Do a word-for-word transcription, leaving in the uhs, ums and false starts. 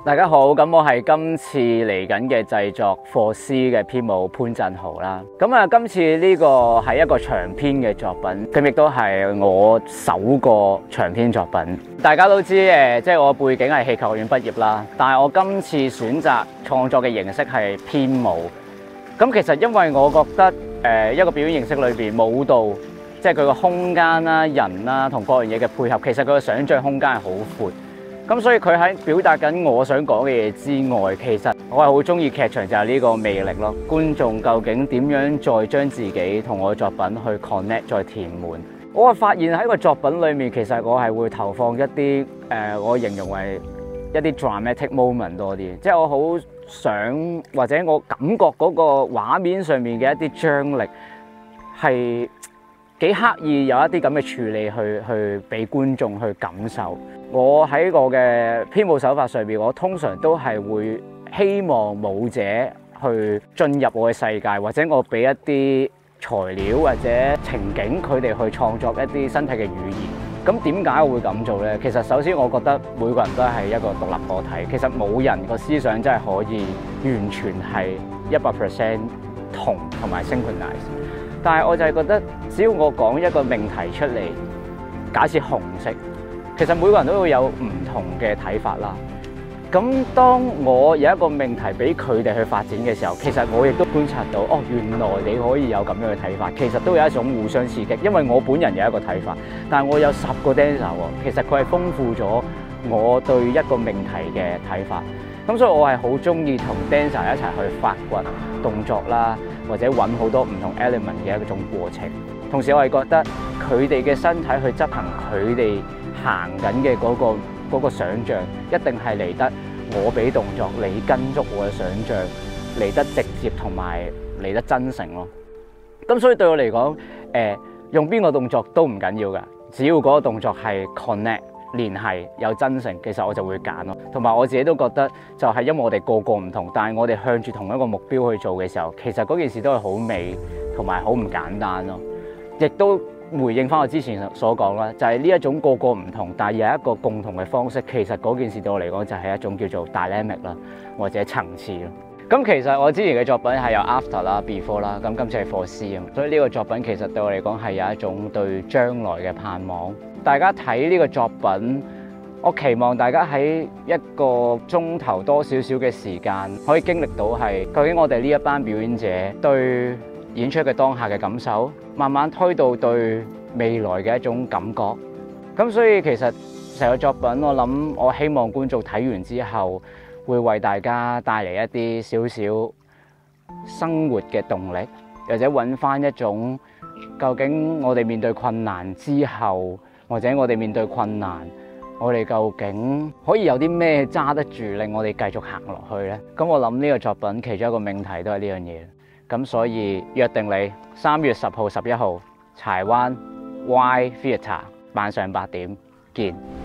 大家好，咁我係今次嚟緊嘅製作課師嘅編舞潘振豪啦。咁啊，今次呢個係一個長篇嘅作品，咁亦都係我首個長篇作品。大家都知誒，即係我背景係戲劇學院畢業啦，但係我今次選擇創作嘅形式係編舞。咁其實因為我覺得誒一個表演形式裏邊舞蹈，即係佢個空間啦、人啦同各樣嘢嘅配合，其實佢個想像空間係好闊。咁所以佢喺表達緊我想講嘅嘢之外，其實我係好中意劇場就係呢個魅力咯。觀眾究竟點樣再將自己同我嘅作品去 connect 再填滿？我係發現喺個作品裏面，其實我係會投放一啲誒、呃，我形容為一啲 dramatic moment 多啲，即係我好想或者我感覺嗰個畫面上面嘅一啲張力係幾刻意有一啲咁嘅處理去去俾觀眾去感受。我喺我嘅編舞手法上邊，我通常都係會希望舞者去進入我嘅世界，或者我俾一啲材料或者情景佢哋去創作一啲身體嘅語言。咁點解我會咁做呢？其實首先我覺得每個人都係一個獨立個體，其實冇人個思想真係可以完全係一百 percent 同同埋 synchronize。但係我就係覺得，只要我講一個命題出嚟，假設紅色。其實每個人都會有唔同嘅睇法啦。咁當我有一個命題俾佢哋去發展嘅時候，其實我亦都觀察到，哦，原來你可以有咁樣嘅睇法。其實都有一種互相刺激，因為我本人有一個睇法，但係我有十個 dancer 喎，其實佢係豐富咗我對一個命題嘅睇法。咁所以我係好中意同 dancer 一齊去發掘動作啦，或者揾好多唔同 element 嘅一種過程。同時我係覺得佢哋嘅身體去執行佢哋行緊嘅嗰個嗰個想像，一定係嚟得我俾動作，你跟足我嘅想像，嚟得直接同埋嚟得真誠咯。咁所以對我嚟講，誒、呃、用邊個動作都唔緊要㗎，只要嗰個動作係 connect 聯繫有真誠，其實我就會揀咯。同埋我自己都覺得，就係因為我哋個個唔同，但係我哋向住同一個目標去做嘅時候，其實嗰件事都係好美同埋好唔簡單咯，亦都。回應翻我之前所講啦，就係呢一種個個唔同，但係有一個共同嘅方式。其實嗰件事對我嚟講就係一種叫做 dynamic 啦，或者層次咯。咁其實我之前嘅作品係有 after 啦、before 啦，咁今次係課師啊，所以呢個作品其實對我嚟講係有一種對將來嘅盼望。大家睇呢個作品，我期望大家喺一個鐘頭多少少嘅時間，可以經歷到係究竟我哋呢一班表演者對演出嘅當下嘅感受，慢慢推到對未來嘅一種感覺。咁所以其實成個作品，我諗我希望觀眾睇完之後，會為大家帶嚟一啲少少生活嘅動力，或者揾翻一種究竟我哋面對困難之後，或者我哋面對困難，我哋究竟可以有啲咩揸得住，令我哋繼續行落去呢？咁我諗呢個作品其中一個命題都係呢樣嘢。咁所以約定你三月十號、十一號柴灣 Y Theatre 晚上八點見。